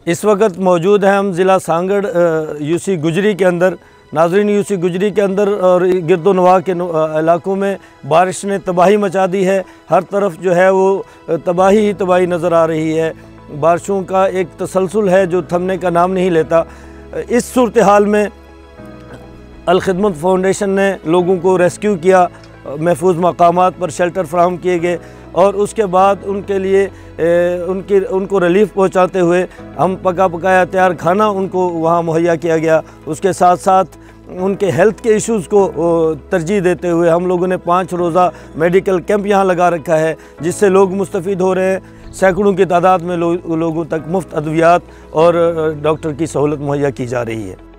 इस वक्त मौजूद हैं हम ज़िला सांगड़ यूसी गुजरी के अंदर। नाज़रीन, यूसी गुजरी के अंदर और गिरदोनवा के इलाकों में बारिश ने तबाही मचा दी है। हर तरफ जो है वो तबाही ही तबाही नज़र आ रही है। बारिशों का एक तसलसल है जो थमने का नाम नहीं लेता। इस सूरत हाल में अल खिदमत फाउंडेशन ने लोगों को रेस्क्यू किया, महफूज मकामात पर शेल्टर फराहम किए गए और उसके बाद उनके लिए उनको रिलीफ पहुंचाते हुए हम पका पकाया तैयार खाना उनको वहां मुहैया किया गया। उसके साथ साथ उनके हेल्थ के इश्यूज़ को तरजीह देते हुए हम लोगों ने 5 रोज़ा मेडिकल कैंप यहाँ लगा रखा है, जिससे लोग मुस्तफ़ीद हो रहे हैं। सैकड़ों की तादाद में लोगों तक मुफ्त अद्वियात और डॉक्टर की सहूलत मुहैया की जा रही है।